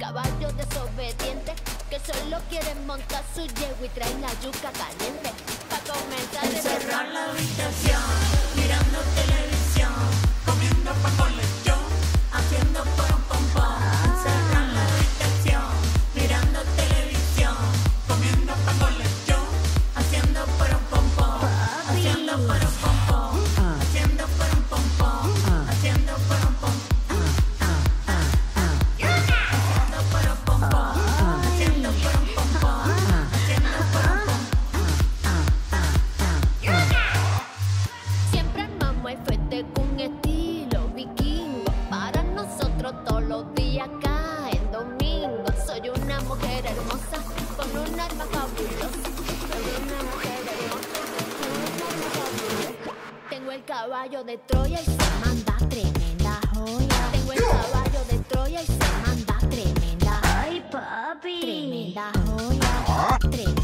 caballo desobediente que solo quieren montar su yegua y traen la yuca caliente. Pa' comenzar encerrar la habitación, mirando televisión, comiendo pan con lechón, haciendo pom pom pom. Encerrar la habitación, mirando televisión, comiendo pan con lechón, haciendo pom pom pom, haciendo pom pom pom, haciendo pom pom pom, haciendo pom pom. Con estilo vikingo, para nosotros todos los días caen domingo. Soy una mujer hermosa con un alma fabulosa. Soy una mujer hermosa con un alma fabulosa. Tengo el caballo de Troya y se manda tremenda joya. Tengo el caballo de Troya y se manda tremenda. Ay, papi. Tremenda joya. Tremenda